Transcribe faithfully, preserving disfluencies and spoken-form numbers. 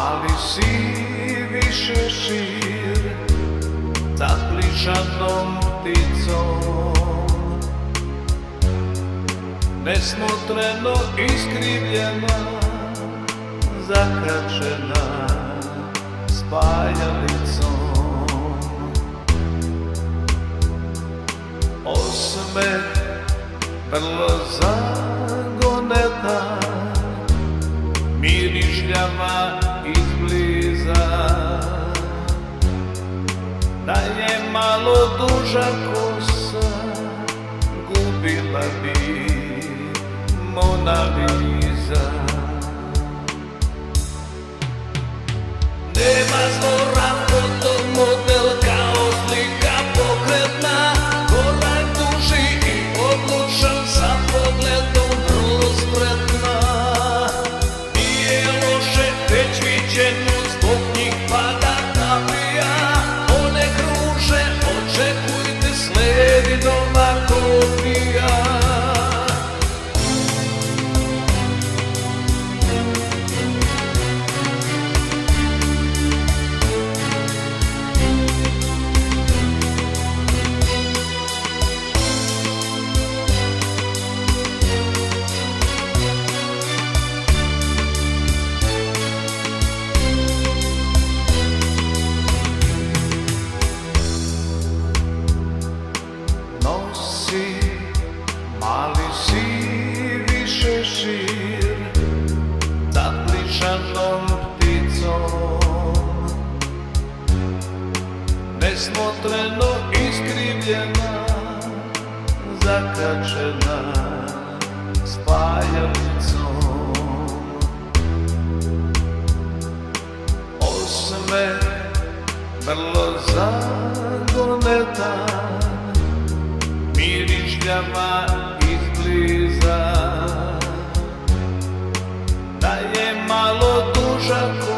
Mali si više šir, zaplišanom pticom, nesmotreno iskrivljena, zakačena spajalicom. Osmeh vrlo zagonetan, mirišljava izbliza. Da je malo duža kosa, gubila bi Mona Lisa. Nema zlora, fotomodel kao slika pokretna, korak duži i odlučan, sa pogledom vrlo spretna. Nije loše, već viđeno, zbog njih pada kapija. One kruže, očekujte, sledi nova kopija. Mali si više šir, zaplišanom pticom, nesmotreno iskrivljena, zakačena spajalicom. Osmeh vrlo zagonetan, mirišljava izbliza. Da je malo duža